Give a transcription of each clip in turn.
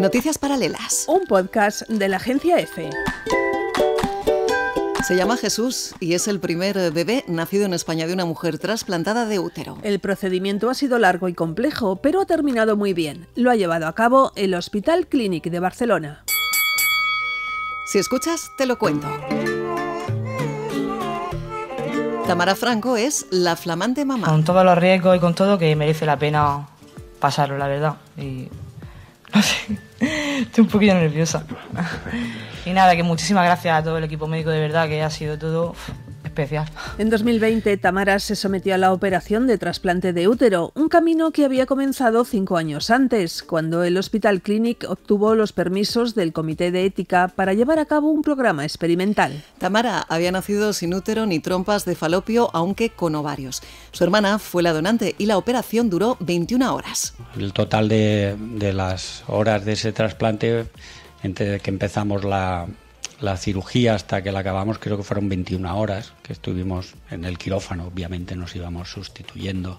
Noticias Paralelas. Un podcast de la agencia EFE. Se llama Jesús y es el primer bebé nacido en España de una mujer trasplantada de útero. El procedimiento ha sido largo y complejo, pero ha terminado muy bien. Lo ha llevado a cabo el Hospital Clínic de Barcelona. Si escuchas, te lo cuento. Tamara Franco es la flamante mamá. Con todos los riesgos y con todo, que merece la pena pasarlo, la verdad. Y no sé, estoy un poquillo nerviosa. Y nada, que muchísimas gracias a todo el equipo médico, de verdad, que ha sido todo especial. En 2020, Tamara se sometió a la operación de trasplante de útero, un camino que había comenzado 5 años antes, cuando el Hospital Clínic obtuvo los permisos del Comité de Ética para llevar a cabo un programa experimental. Tamara había nacido sin útero ni trompas de falopio, aunque con ovarios. Su hermana fue la donante y la operación duró 21 horas. El total de las horas de ese trasplante, entre que empezamos la cirugía hasta que la acabamos, creo que fueron 21 horas que estuvimos en el quirófano. Obviamente nos íbamos sustituyendo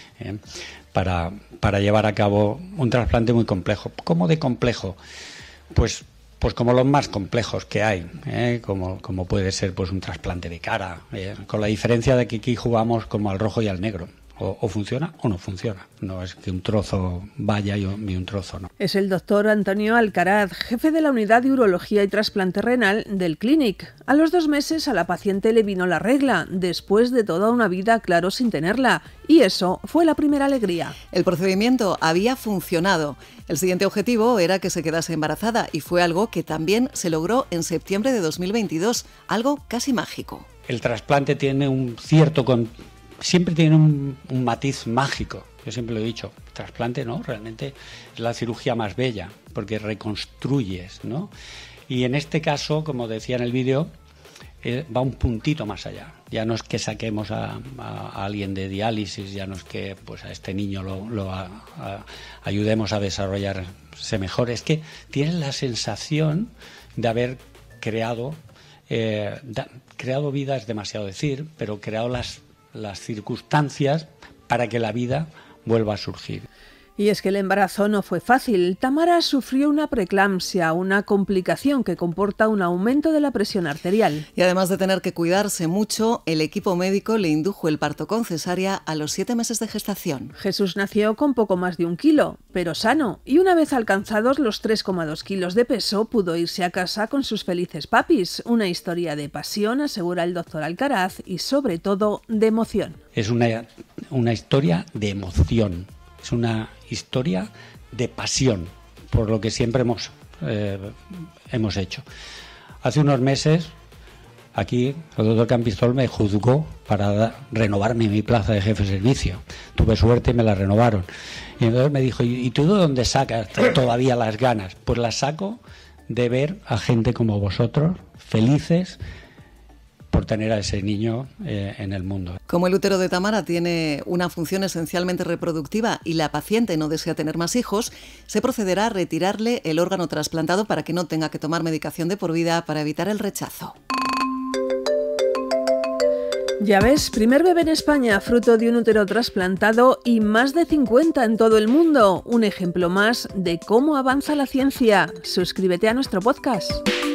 para llevar a cabo un trasplante muy complejo. ¿Cómo de complejo? Pues como los más complejos que hay, como puede ser pues un trasplante de cara, con la diferencia de que aquí jugamos como al rojo y al negro. O funciona o no funciona. No es que un trozo vaya y un trozo no. Es el doctor Antonio Alcaraz, jefe de la unidad de urología y trasplante renal del Clínic. A los 2 meses a la paciente le vino la regla, después de toda una vida, claro, sin tenerla. Y eso fue la primera alegría. El procedimiento había funcionado. El siguiente objetivo era que se quedase embarazada y fue algo que también se logró en septiembre de 2022, algo casi mágico. El trasplante tiene siempre tiene un matiz mágico. Yo siempre lo he dicho, trasplante no, realmente es la cirugía más bella, porque reconstruyes, ¿no? Y en este caso, como decía en el vídeo, va un puntito más allá. Ya no es que saquemos a alguien de diálisis, ya no es que pues a este niño lo ayudemos a desarrollarse mejor, es que tienes la sensación de haber creado vida, es demasiado decir, pero creado las circunstancias para que la vida vuelva a surgir. Y es que el embarazo no fue fácil. Tamara sufrió una preeclampsia, una complicación que comporta un aumento de la presión arterial. Y además de tener que cuidarse mucho, el equipo médico le indujo el parto con cesárea a los 7 meses de gestación. Jesús nació con poco más de 1 kilo, pero sano. Y una vez alcanzados los 3,2 kilos de peso, pudo irse a casa con sus felices papis. Una historia de pasión, asegura el doctor Alcaraz, y sobre todo de emoción. Es una historia de emoción. Es una historia de pasión por lo que siempre hemos hecho. Hace unos meses, aquí, el doctor Campistol me juzgó para renovarme mi plaza de jefe de servicio. Tuve suerte y me la renovaron. Y entonces me dijo, ¿y tú de dónde sacas todavía las ganas? Pues las saco de ver a gente como vosotros, felices, por tener a ese niño en el mundo. Como el útero de Tamara tiene una función esencialmente reproductiva y la paciente no desea tener más hijos, se procederá a retirarle el órgano trasplantado para que no tenga que tomar medicación de por vida para evitar el rechazo. Ya ves, primer bebé en España, fruto de un útero trasplantado y más de 50 en todo el mundo. Un ejemplo más de cómo avanza la ciencia. Suscríbete a nuestro podcast.